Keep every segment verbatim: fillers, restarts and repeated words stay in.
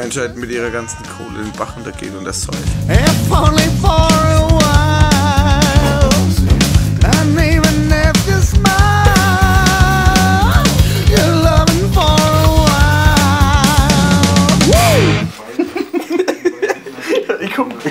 Menschheit mit ihrer ganzen Kohle den Bach untergeht und das soll. If only for a while, and even if you smile, you're loving for a while. Woo! Ich komm.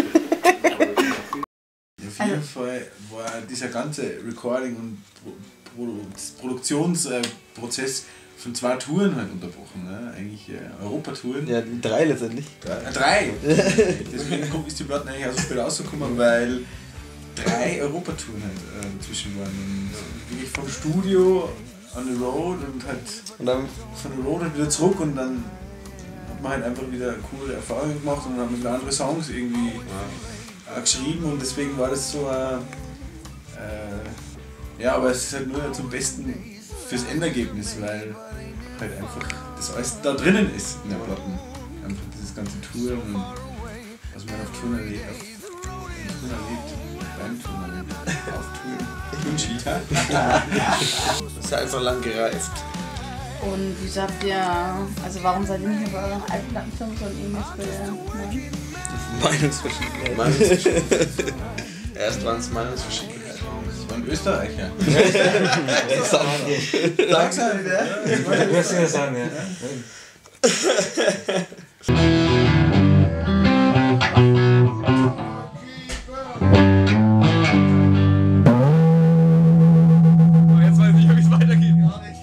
Auf jeden Fall war dieser ganze Recording- und Pro Produktionsprozess von zwei Touren halt unterbrochen, ne? Eigentlich äh, Europatouren. Ja, drei letztendlich. Drei? Äh, drei. Deswegen ist die Platte eigentlich auch so spät rausgekommen, weil drei Europatouren halt äh, dazwischen waren. Und wirklich vom Studio on the road und halt und dann von der Road und wieder zurück und dann hat man halt einfach wieder coole Erfahrungen gemacht und dann haben wir wieder andere Songs irgendwie ja. geschrieben und deswegen war das so ein äh, ja, aber es ist halt nur zum Besten fürs Endergebnis, weil halt einfach das alles da drinnen ist in der Platten. Einfach dieses ganze Touren und was man auf Touren erlebt, auf Touren erlebt, beim Touren erlebt, auf Touren und Skita. Das ist einfach lang gereift. Und wieso habt ihr, also warum seid ihr nicht über euren alten Plattenfilm schon irgendwas be... Meinungsverschiedenheit. Meinungsverschiedenheit. Erst waren es Meinungsverschiedenheit. Das waren Österreicher. Sag's halt, ja. Ich würde ja sagen, ja. Jetzt weiß ich, wie es weitergeht. Gar nicht.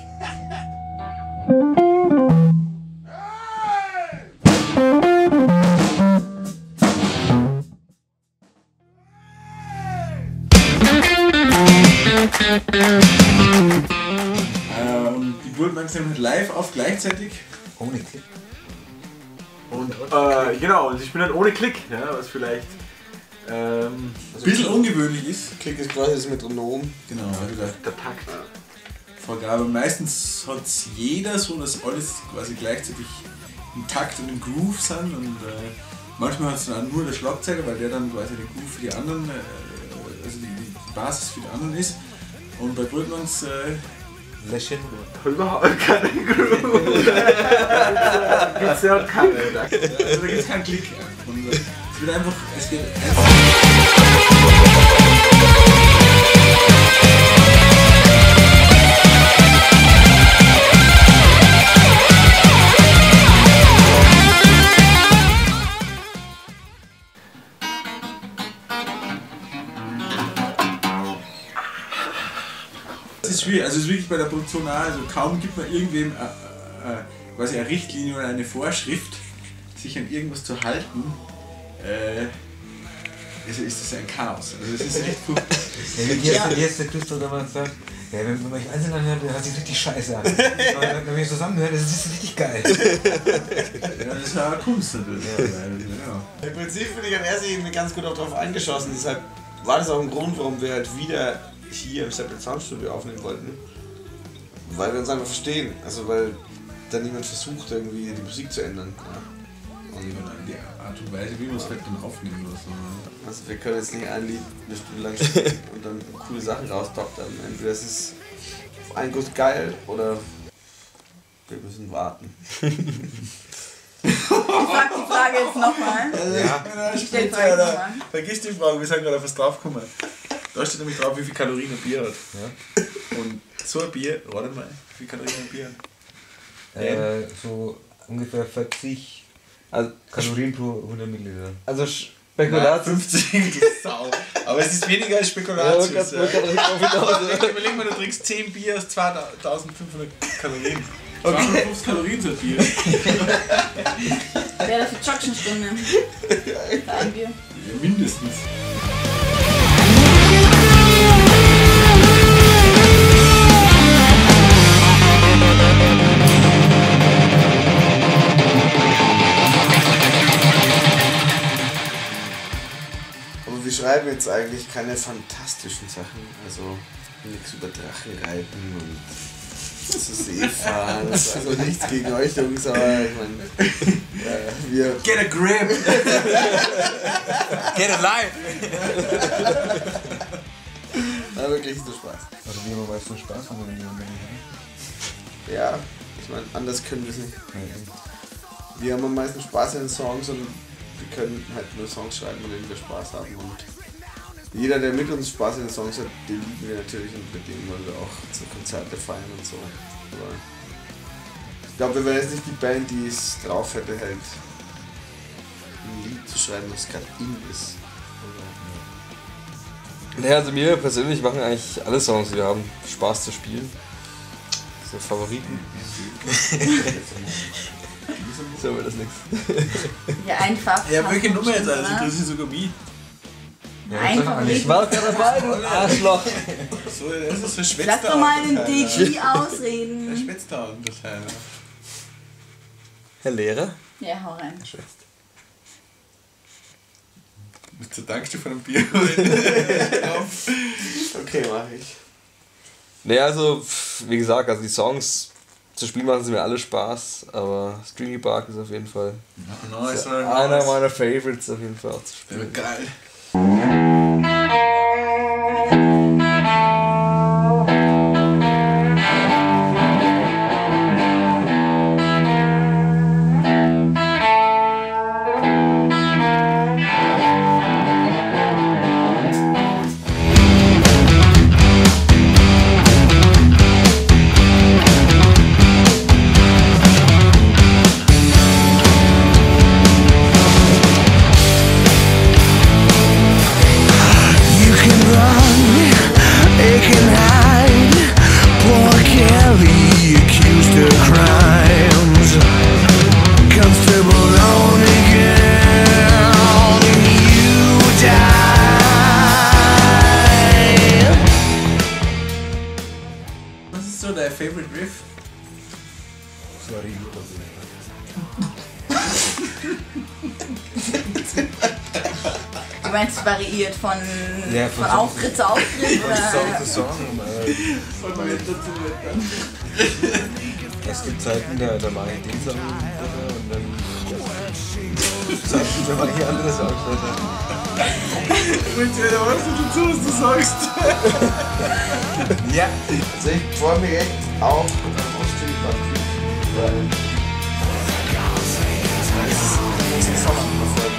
Ähm, die Bultmanns nehmen live auf gleichzeitig. Ohne Klick. Und äh, genau, und ich bin dann ohne Klick, ja, was vielleicht ähm, ein bisschen ungewöhnlich ist. Klick ist quasi das Metronom. Genau, also der, der Takt. Vorgabe. Meistens hat es jeder so, dass alles quasi gleichzeitig im Takt und im Groove sind und äh, manchmal hat es dann auch nur der Schlagzeuger, weil der dann quasi der Groove für die anderen, äh, also die, die Basis für die anderen ist. Und bei Bultmanns äh, Lächeln. Überhaupt keine Groove. Gibt's ja keine. Also da gibt's keinen Klick. Und es wird einfach, es geht einfach. Es ist schwierig, also es ist wirklich bei der Produktion auch, also kaum gibt man irgendwem äh, äh, quasi eine Richtlinie oder eine Vorschrift, sich an irgendwas zu halten, äh, also ist das ein Chaos. Also es ist echt gut. Ja, wie ja. Hier ist der Christoph damals sagt, ja, wenn man euch einzeln anhört, dann hört sich richtig scheiße an. Aber wenn wir zusammenhören, das ist richtig geil. Ja, das ist ja Kunst natürlich. Ja. Ja. Im Prinzip finde ich, an er sich ganz gut auch darauf eingeschossen. Deshalb war das auch ein Grund, warum wir halt wieder hier im Separate Sound Studio aufnehmen wollten, weil wir uns einfach verstehen, also weil da niemand versucht irgendwie die Musik zu ändern. Ja. Und die Art und Weise, wie wir es halt dann aufnehmen oder so. Also wir können jetzt nicht ein Lied eine Stunde lang spielen und dann coole Sachen rausdoktern. Entweder es ist auf einen Guss geil oder wir müssen warten. Ich frag die Frage jetzt nochmal. Ja, ich stell die Frage nochmal. Vergiss die Frage, wir sind gerade auf was draufgekommen. Da steht nämlich drauf, wie viel Kalorien ein Bier hat. Ja. Und so ein Bier, warte mal, wie viel Kalorien ein Bier hat? Äh, so ungefähr vierzig also, Kalorien pro hundert Milliliter. Also Spekulatius. fünfzig, du Sau. Aber es ist weniger als Spekulatius. Ja, ja. Überleg mal, du trinkst zehn Bier aus zweitausendfünfhundert Kalorien. zweihundertfünfzig Kalorien so ein Bier. Wäre das für Joggenstunde? Für ein Bier? Ja, mindestens. Aber wir schreiben jetzt eigentlich keine fantastischen Sachen, also nichts über Drachenreiten und zu See fahren, also nichts gegen euch Jungs, aber ich meine, äh, wir... Get a grip! Get alive! Na, wirklich so Spaß. Also wie immer weißt du Spaß haben, wenn wir haben. Ja, ich meine, anders können wir es nicht. wir haben am meisten Spaß an den Songs und wir können halt nur Songs schreiben, mit denen wir Spaß haben. Und jeder, der mit uns Spaß an den Songs hat, den lieben wir natürlich und mit dem wollen wir auch zu Konzerte feiern und so. Aber ich glaube, wir wären jetzt nicht die Band, die es drauf hätte, halt ein Lied zu schreiben, das gerade in ist. Naja, also mir persönlich machen eigentlich alle Songs, die wir haben, Spaß zu spielen. So Favoriten. So wird das nichts. Ja, einfach. Ja, welche Nummer jetzt? Oder? Also interessiert sogar mich. Ja, Ein Favorit. Ich war gerade dabei, du Arschloch. So, das ist verschwitzt. Lass doch mal den D J ausreden. Verschwitzt da und das Teil. Herr Lehrer? Ja, hau rein. Mit der Dankstufe von einem Bier. Okay, mach ich. Naja, also, wie gesagt, also die Songs zu spielen machen sie mir alle Spaß, aber Stringy Bark ist auf jeden Fall Nice, so einer meiner Favorites auf jeden Fall auch zu Der spielen. wird geil. Was ist so dein Favorite Riff? Du meinst, es variiert von, Ja, von, von Song- Auftritt zu Auftritt? Song Oder? zu Song. äh, Es gibt Zeiten, da, da mache ich den Song besser und dann Zeiten, da mache ich andere Songs besser. Willst du wieder was dazu, was du sagst? Ja. Also ich freue mich echt auch auf Stringy Bark, weil das ist ein Song verfolgt.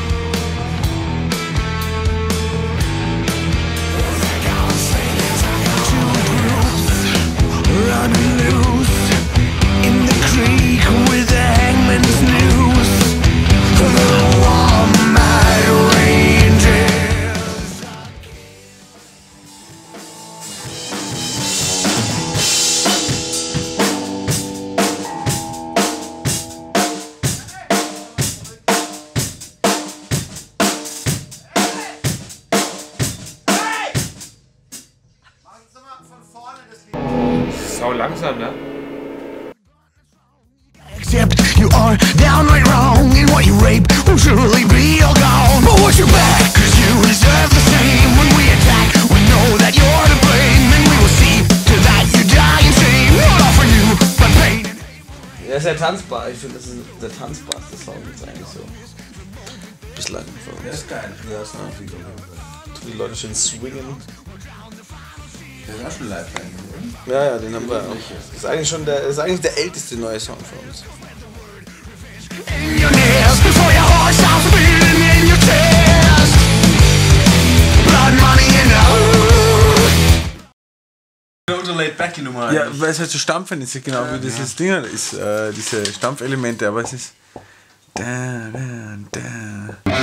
Running loose in the creek with the hangman's noose. The warm-eyed rangers. Sau langsam, ne? Except you are downright wrong in what you rape will surely be all gone. But watch your back, cause you deserve the same. When we attack, we know that you're to blame. And we will see to that you die in shame. We'll offer you but pain. Ja, ist ja tanzbar. Ich finde, das ist der tanzbarste Song jetzt eigentlich so. Bislang von Der uns. ist geil. Ja, ist nach wie vor. Die Leute schön swingen. Der ist auch schon live eigentlich, oder? Ja, ja, den haben wir auch. Das ist eigentlich schon der, das ist eigentlich der älteste neue Song von uns. In your nails before your heart stops beating in your chest. Blood, money and love. Oder Laid Back die Nummer. Ja, weil es halt so stampfen ist, genau wie dieses Ding ist, äh, diese Stampfelemente, aber es ist. Da, da, da.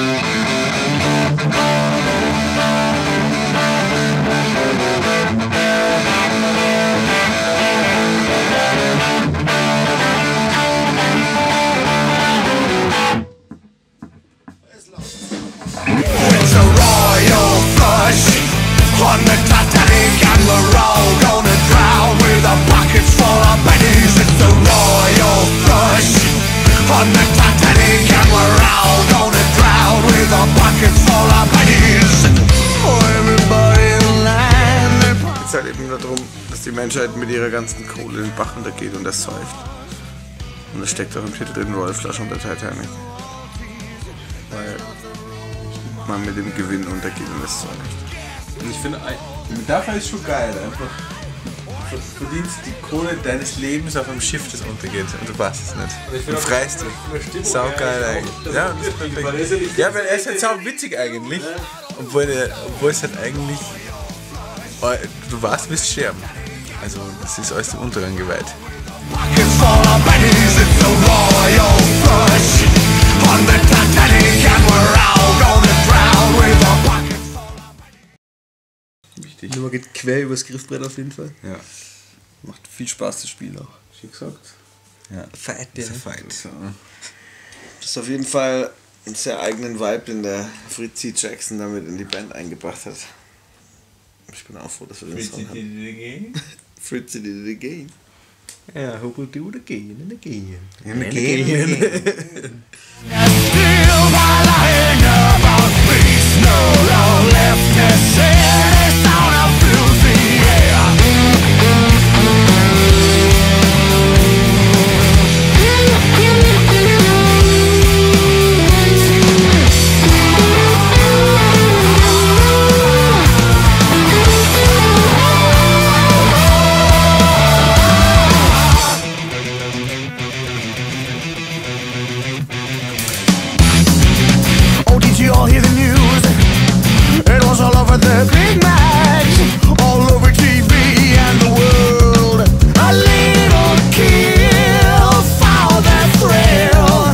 It's a royal flush on the Titanic, and we're all gonna drown with our pockets full of pennies. It's a royal flush on the Titanic, and we're all gonna drown with our pockets full of pennies. For everybody in line, Es geht halt eben nur darum, dass die Menschheit mit ihrer ganzen Kohle den Bach runtergeht und das säuft. Und das steckt auch im Titel drin, Royal Flush und der Titanic. Weil man mit dem Gewinn untergeht und das säuft. Und ich finde, dafür ist schon geil, einfach verdienst die Kohle deines Lebens auf einem Schiff, das untergeht und du weißt es nicht. Du freust dich. Saugeil eigentlich. Ja, das ist perfekt. Ja, weil er ist halt sau witzig eigentlich, obwohl, der, obwohl es halt eigentlich, du weißt, du wirst sterben. Also das ist alles dem Untergang geweiht. Pockets full of pennies, it's a royal flush on the Titanic, and we're all gonna drown with our pockets full. Die Nummer geht quer übers Griffbrett auf jeden Fall. Ja. Macht viel Spaß, das Spiel auch. Wie gesagt? Ja. Fight, ja. Fight. So. Das ist auf jeden Fall einen sehr eigenen Vibe, den der Fritzi Jackson damit in die Band eingebracht hat. Ich bin auch froh, dass wir den Song haben. Did it again? Fritzi did it again. Ja, hope we'll do it again and again. And again. Still by lying about peace, no law left to say. It's sound of filthy air. Oh, did you all hear the news? It was all over the big mags, all over T V and the world. A little kill for the thrill.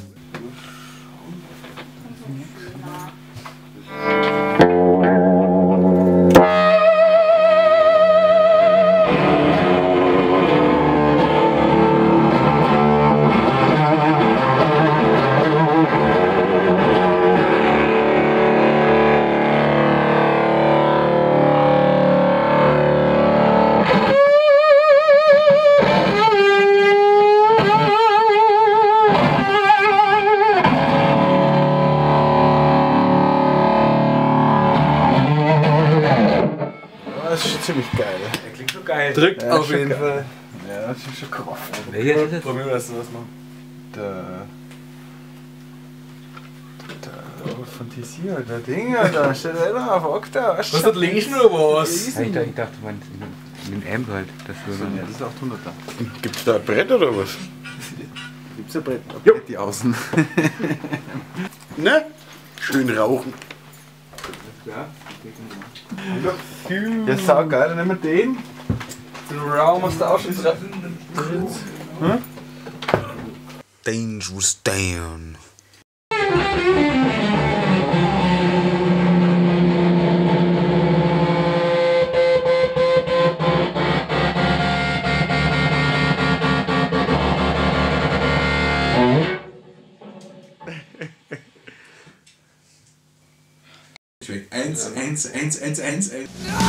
Das ist schon ziemlich geil. Der klingt so geil. Drückt Ja, auf schon jeden geil. Fall. Ja, das ist schon Kraft. Welcher ist das? Probieren wir das was machen. Der. Der von T C, der Ding, da steht einer auf Okta. Was hat lesen oder was? Ja, ich dachte, ich dachte man mit dem Amp halt. Das so Ja, das ist achthunderter. Gibt's da ein Brett oder was? Gibt's ein Brett? Ein Brett die außen. Ne? Schön rauchen. Ja. Ja, saugeil, dann nehmen wir den. Den Raum hast du auch schon treffen. Dangerous Dan. Eins, eins, eins, eins, eins, eins.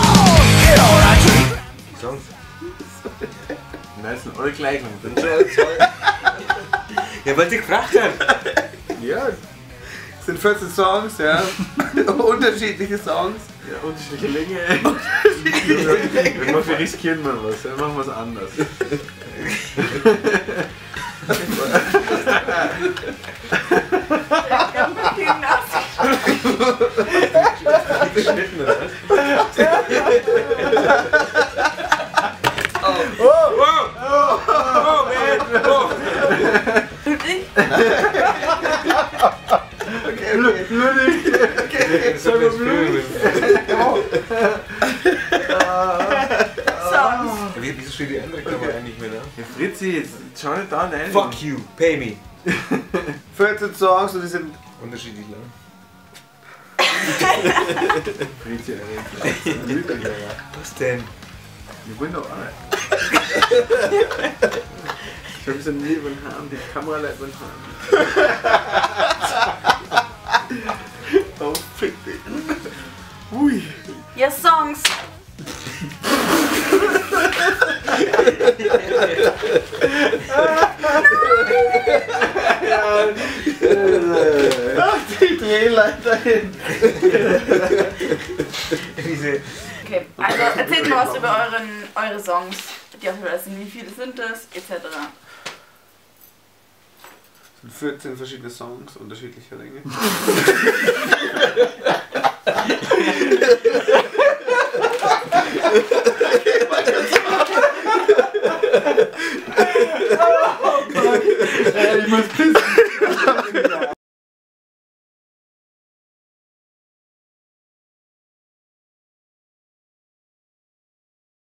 Songs. Nein, das sind alle gleich. Ja, weil sie gefragt hat. Ja. Es sind vierzehn Songs, ja. Unterschiedliche Songs. Ja, unterschiedliche Länge. Wenn wir riskieren wir was, dann machen wir es anders. So wir Songs. Wieso steht die andere Kamera eigentlich mehr da? Ja, Fritzi, jetzt schau nicht da rein. Fuck you, pay me. vierzehn Songs und die sind Unterschiedlich lang. Fritzi, Alter. Was denn? Wir wollen doch auch nicht. Ich hab so nie über den Haaren, die Kamera leitet über den Haaren. Oh, fick dich. Ui. Ja, Songs. die Drehleiter hin. Okay, also erzählt mal was über euren, eure Songs, die auf der sind. Wie viele sind das, et cetera. vierzehn verschiedene Songs, unterschiedlicher Länge. ich muss pissen.